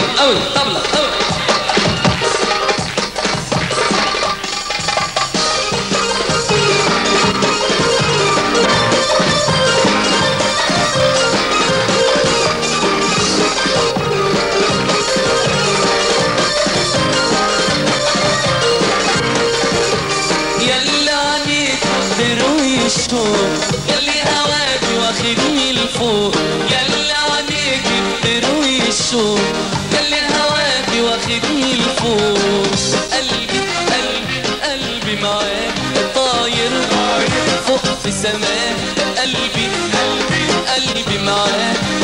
قوي طبلة قوي. ياللي عليك تروي الشوق، ياللي هواكي واخدني لفوق، ياللي عليك تروي الشوق، ياللي هواكي واخدني لفوق. قلبي قلبي قلبي معاك طاير فوق في سماك، قلبي قلبي قلبي معاك